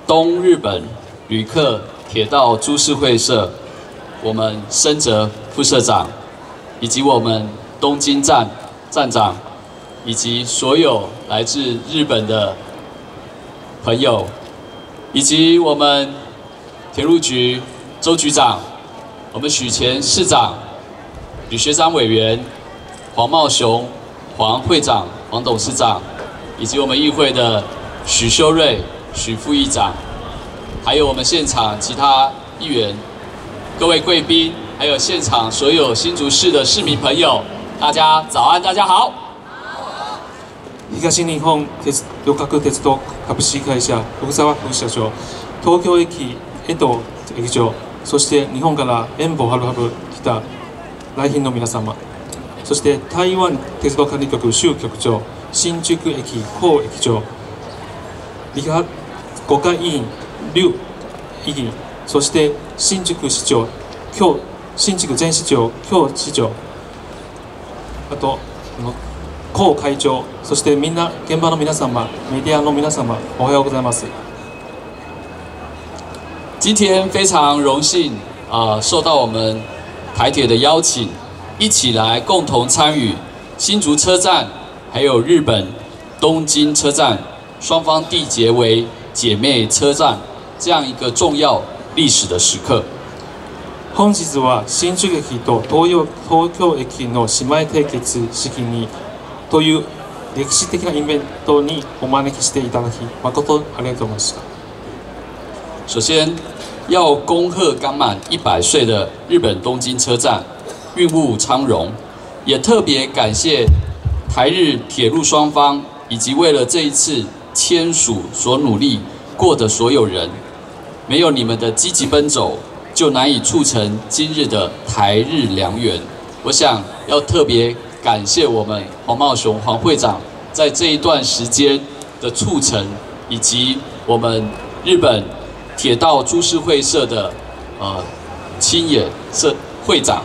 东日本旅客铁道株式会社，我们深泽副社长，以及我们东京站站长，以及所有来自日本的朋友，以及我们铁路局周局长，我们许前市长、吕学长委员、黄茂雄、黄会长、黄董事长，以及我们议会的许修睿、许副议长，还有我们现场其他议员、各位贵宾，还有现场所有新竹市的市民朋友，大家早安，大家好。 東日本旅客鉄道株式会社奥沢副社長、東京駅江藤駅長、そして日本から遠方はるばる来た来賓の皆様、そして台湾鉄道管理局周局長、新宿駅高駅長、5階委員劉委員、そして新宿市長新宿前市長京市長、あと高会長、そしてみんな現場の皆様、メディアの皆様、おはようございます。 今天非常荣幸受到我们台铁的邀请，一起来共同参与新竹车站还有日本东京车站双方缔结为姐妹车站这样一个重要历史的时刻。 本日は新宿駅と東京駅の姉妹締結式にという歴史的なイベントにお招きしていただき誠ありがとうございました。 首先，要恭贺刚满100岁的日本东京车站运务昌荣，也特别感谢台日铁路双方以及为了这一次签署所努力过的所有人，没有你们的积极奔走，就难以促成今日的台日良缘。我想要特别感谢我们黄茂雄黄会长在这一段时间的促成，以及我们日本铁道株式会社的青野社会長。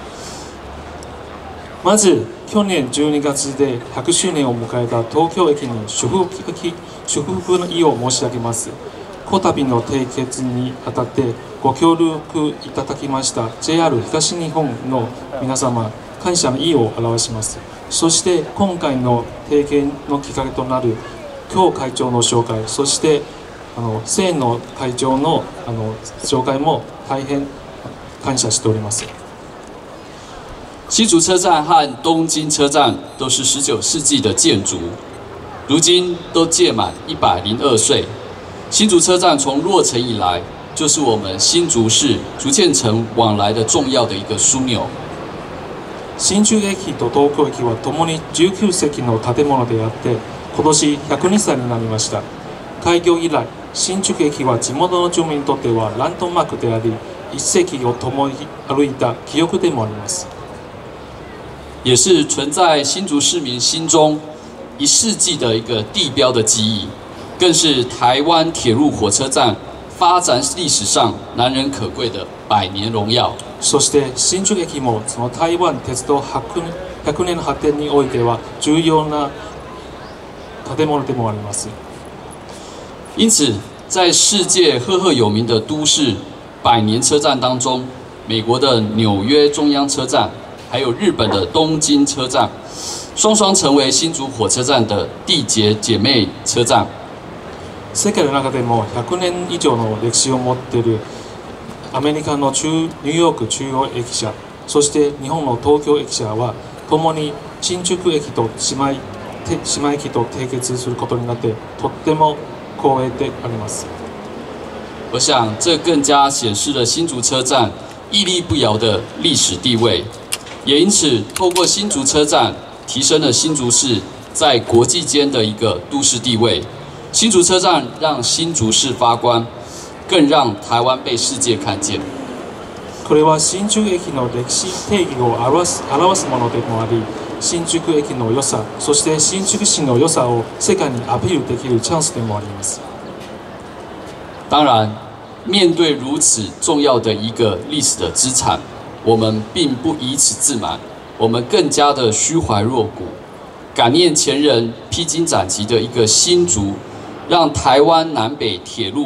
まず去年12月で100周年を迎えた東京駅に祝福の意を申し上げます。こたびの締結にあたってご協力いただきました JR 東日本の皆様、感謝の意を表します。そして今回の提言のきっかけとなる京会長の紹介、そして清野会長の紹介も大変感謝しております。 新竹车站和东京车站都是19世纪的建筑，如今都届满102岁。新竹车站从落成以来，就是我们新竹市竹堑城往来的重要的一个枢纽。 新宿駅と東京駅はともに19世紀の建物であって、今年102歳になりました。開業以来、新宿駅は地元の住民にとってはランドマークであり、1世紀を共に歩いた記憶でもあります。 也是存在新竹市民心中1世纪的一个地标的记忆，更是台湾铁路火车站发展历史上难能可贵的100年荣耀。 そして新宿駅もその台湾鉄道100年の発展においては重要な建物でもあります。 因此，在世界赫赫有名的都市100年车站当中，美国的纽约中央车站，还有日本的东京车站，双双成为新竹火车站的缔结姐妹车站。 世界の中でも100年以上の歴史を持っているアメリカのニューヨーク中央駅舎、そして日本の東京駅舎はともに新宿駅と姉妹駅と締結することになって、とっても光栄であります。 我想，这更加显示了新竹车站屹立不摇的历史地位，也因此透过新竹车站提升了新竹市在国际间的一个都市地位。新竹车站让新竹市发光，更让台湾被世界看见。 これは新宿駅の歴史定義を表すものでもあり、新宿駅の良さ、そして新宿市の良さを世界にアピールできるチャンスでもあります。 当然，面对如此重要的一个历史的资产，我们并不以此自满，我们更加的虚怀若谷，感念前人披荆斩棘的一个新竹，让台湾南北铁路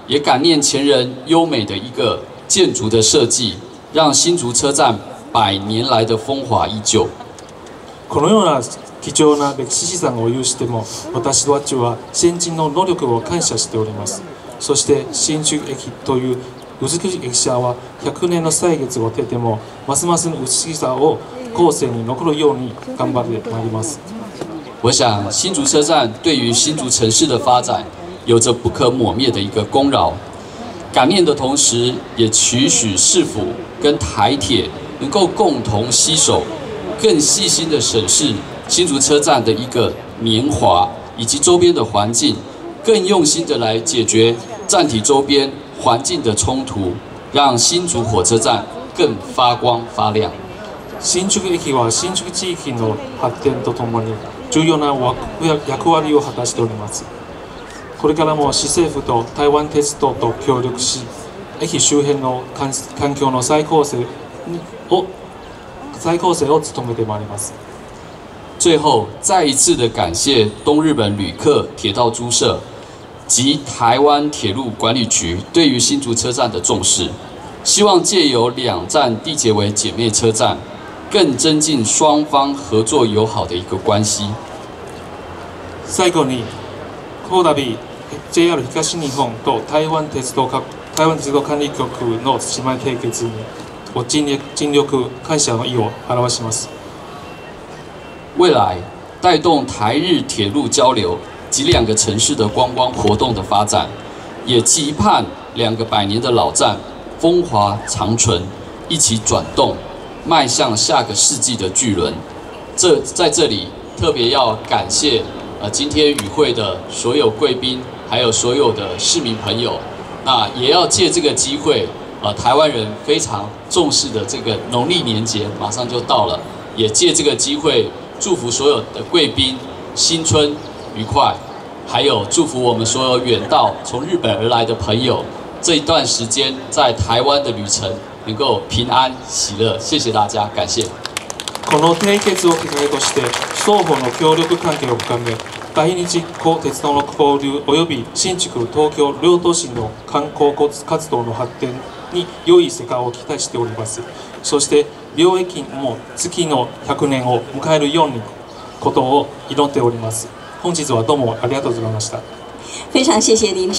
也感念前人优美的一个建筑的设计，让新竹车站100年来的风华依旧。 このような貴重な歴史資産を有しても、私たちは先人の努力を感謝しております。そして新宿駅という美しい駅舎は100年の歳月を経てもますますの美しさを後世に残るように頑張ってまいります。 我想新竹车站对于新竹城市的发展有着不可磨灭的一个功劳。感念的同时，也期许市府跟台铁能够共同携手，更细心的审视新竹车站的一个年华以及周边的环境，更用心的来解决站体周边环境的冲突，让新竹火车站更发光发亮。 新宿駅は新宿地域の発展とともに重要な役割を果たしております。これからも市政府と台湾鉄道と協力し、駅周辺の環境の再構成を努めてまいります。 最后，再一次的感谢东日本旅客铁道租社及台湾铁路管理局对于新竹车站的重视，希望借由2站缔结为姐妹车站，更增进双方合作友好的一个关系。 最後に、この度 JR 東日本と台湾鉄道管理局の姉妹締結に尽力感謝の意を表します。 未来带动台日铁路交流及2个城市的观光活动的发展，也期盼2个100年的老站风华长存，一起转动，迈向下个世纪的巨轮。在这里特别要感谢今天与会的所有贵宾，还有所有的市民朋友。那也要借这个机会，台湾人非常重视的这个农历年节马上就到了，也借这个机会祝福所有的贵宾新春愉快，还有祝福我们所有远道从日本而来的朋友，这一段时间在台湾的旅程能够平安喜乐。谢谢大家，感谢。 この締結をきっかけとして双方の協力関係を深め、対日鉄道の交流及び新築東京両都市の観光活動の発展に良い成果を期待しております。そして両駅も次の100年を迎えるようにことを祈っております。本日はどうもありがとうございました。 非常谢谢您。